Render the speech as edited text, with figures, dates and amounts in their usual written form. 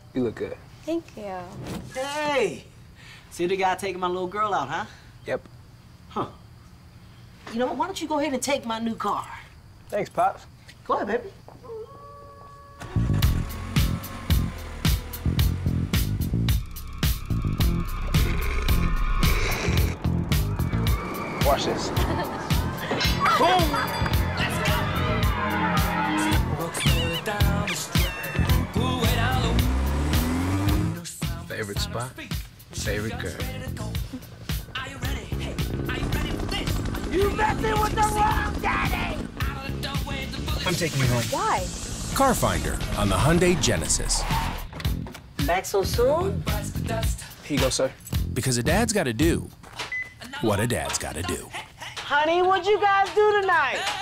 You look good. Thank you. Hey! See the guy taking my little girl out, huh? Yep. Huh. You know what? Why don't you go ahead and take my new car? Thanks, Pops. Go ahead, baby. Watch this. Boom! Favorite spot? Favorite girl? You messing with the wrong daddy! I'm taking you home. Why? Car Finder on the Hyundai Genesis. Back so soon? Here you go, sir. Because a dad's got to do what a dad's got to do. Honey, what'd you guys do tonight?